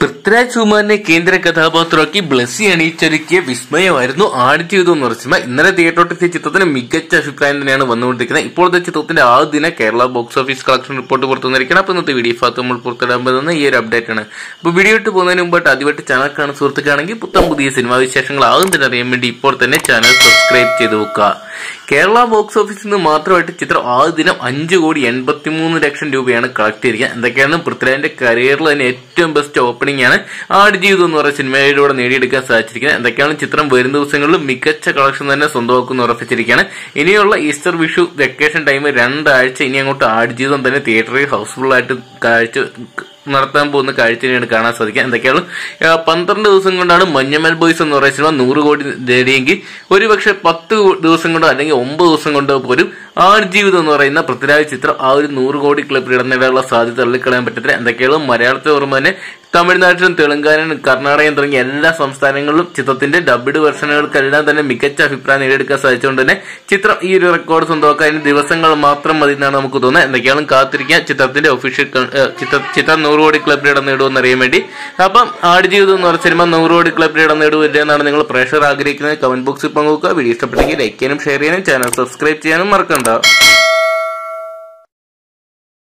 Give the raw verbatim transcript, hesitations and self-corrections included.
പൃഥ്വിരാജ് സുകുമാരനെ കേന്ദ്ര കഥാപാത്രമാക്കി ബ്ലസ്സി അണിയിച്ചൊരുക്കിയ വിസ്മയമായിരുന്നു ആടുജീവിതം എന്ന് പറഞ്ഞ ഇന്നലെ തിയേറ്ററിലെത്തിയ ചിത്രത്തിന് മികച്ച അഭിപ്രായം തന്നെയാണ് വന്നുകൊണ്ടിരിക്കുന്നത്. ഇപ്പോഴത്തെ ചിത്രത്തിന്റെ ആദ്യ ദിന Kerala box office collection report പുറത്തു വന്നിരിക്കണം. അപ്പൊ ഇന്നത്തെ വീഡിയോ ഭാഗത്ത് നമ്മൾ പുറത്തിടാൻ പോകുന്ന ഈ ഒരു അപ്ഡേറ്റ് ആണ്. അപ്പൊ വീഡിയോ ഇട്ട് പോകുന്നതിന് മുമ്പായിട്ട് ആദ്യമായിട്ട് ചാനൽ കാണുന്ന സുഹൃത്തുക്കാണെങ്കിൽ പുത്തം പുതിയ സിനിമാ വിശേഷങ്ങൾ ആകും തന്നെ അറിയാൻ വേണ്ടി ഇപ്പോൾ തന്നെ ചാനൽ സബ്സ്ക്രൈബ് ചെയ്ത് വെക്കുക. കേരള ബോക്സ് ഓഫീസിൽ നിന്ന് മാത്രമായിട്ട് ചിത്രം ആദ്യ ദിനം അഞ്ചു കോടി എൺപത്തി മൂന്ന് ലക്ഷം രൂപയാണ് കളക്ട് ചെയ്തിരിക്കുക. എന്തൊക്കെയാണ് പൃഥ്വിരാജിന്റെ കരിയറിൽ തന്നെ ഏറ്റവും ബെസ്റ്റ് ഓപ്പണിംഗ് ആണ് ആടുജീവിതം എന്ന് പറയുന്ന സിനിമയിലൂടെ നേടിയെടുക്കാൻ സാധിച്ചിരിക്കുന്നത്. എന്തൊക്കെയാണ് ചിത്രം വരും ദിവസങ്ങളിൽ മികച്ച കളക്ഷൻ തന്നെ സ്വന്തമാക്കുന്ന ഉറപ്പിച്ചിരിക്കുകയാണ്. ഇനിയുള്ള ഈസ്റ്റർ വിഷു വെക്കേഷൻ ടൈം രണ്ടാഴ്ച ഇനി അങ്ങോട്ട് ആടുജീവിതം തന്നെ തിയേറ്ററിൽ ഹൗസ്ഫുൾ ആയിട്ട് കാഴ്ച നടത്താൻ പോകുന്ന കാഴ്ചയാണ് കാണാൻ സാധിക്കുക. എന്തൊക്കെയാണ് പന്ത്രണ്ട് ദിവസം കൊണ്ടാണ് മഞ്ഞമ്മൽ ബോയ്സ് എന്ന് പറയുന്ന സിനിമ നൂറ് കോടി നേടിയെങ്കിൽ ഒരുപക്ഷെ പത്ത് ദിവസം കൊണ്ടോ അല്ലെങ്കിൽ ഒമ്പത് ദിവസം കൊണ്ടോ പോലും ആടുജീവിതം എന്ന് പറയുന്ന പൃഥ്വിരാജ് ചിത്രം ആ ഒരു നൂറ് കോടി ക്ലബിൽ ഇടം നേടാനുള്ള സാധ്യത തള്ളിക്കളയാൻ പറ്റത്തില്ല. എന്തൊക്കെയാണ് മലയാളത്തിൽ ഓർമ്മ തന്നെ തമിഴ്നാട്ടിലും തെലങ്കാനയിലും കർണാടകയും തുടങ്ങിയ എല്ലാ സംസ്ഥാനങ്ങളിലും ചിത്രത്തിന്റെ ഡബ്ഡ് വെർഷനുകൾക്കെല്ലാം തന്നെ മികച്ച അഭിപ്രായം നേടിയെടുക്കാൻ സാധിച്ചുകൊണ്ട് തന്നെ ചിത്രം ഈ ഒരു റെക്കോർഡ് സ്വന്തമാക്കാൻ ദിവസങ്ങൾ മാത്രം മതി എന്നാണ് നമുക്ക് തോന്നുന്നത്. എന്തൊക്കെയാണ് കാത്തിരിക്കുക ചിത്രത്തിന്റെ ഒഫീഷ്യൽ ചിത്രം നൂറ് കോടി ക്ലബിൽ ഇടം നേടുമെന്ന് അറിയാൻ വേണ്ടി. അപ്പം ആടുജീവിതം എന്ന് പറഞ്ഞ സിനിമ നൂറ് കോടി ക്ലബിൽ ഇടം നേടുവില്ല എന്നാണ് നിങ്ങൾ പ്രേക്ഷകർ ആഗ്രഹിക്കുന്നത്. കമന്റ് ബോക്സിൽ പങ്കുവെക്കുക. വീഡിയോ ഇഷ്ടപ്പെട്ടെങ്കിൽ ലൈക്ക് ചെയ്യാനും ഷെയർ ചെയ്യാനും ചാനൽ സബ്സ്ക്രൈബ് ചെയ്യാനും മറക്കണ്ട.